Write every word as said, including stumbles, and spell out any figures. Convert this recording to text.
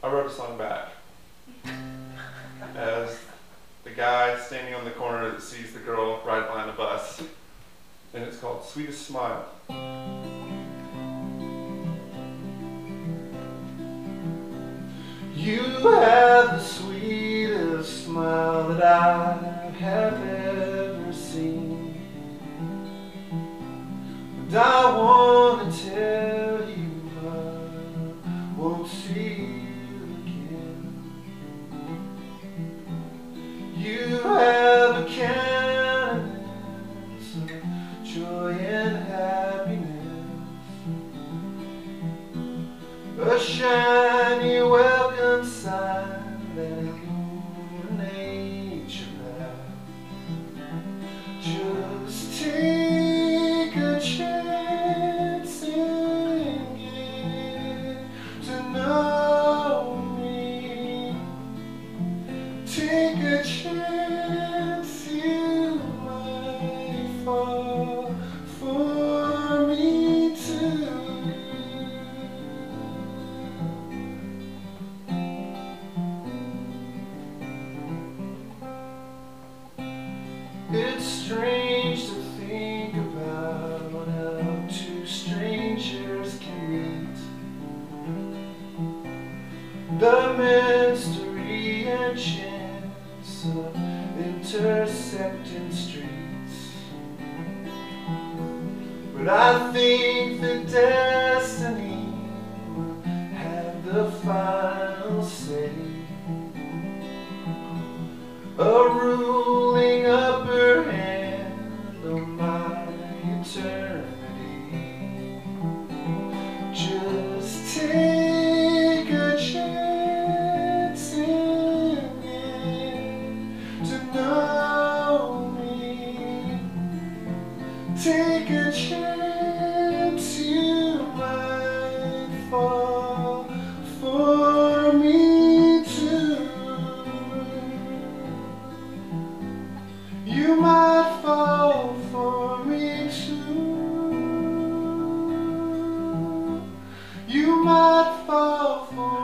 I wrote a song back as the guy standing on the corner that sees the girl ride behind the bus, and it's called Sweetest Smile. You have the sweetest smile that I have ever seen, and I want to tell you I won't see you again. You have a countenance of joy and happiness, a shiny welcome sign that nature has. Just take a chance and get to know me. Take a chance, you might fall for me too. It's strange to think about how two strangers can meet, the mystery and chance of intersecting streets. But I think that destiny had the final say, a ruling upper hand on my eternity. Just take a chance and get to know me. Take a chance, you might fall for me too. You might fall for me too. You might fall for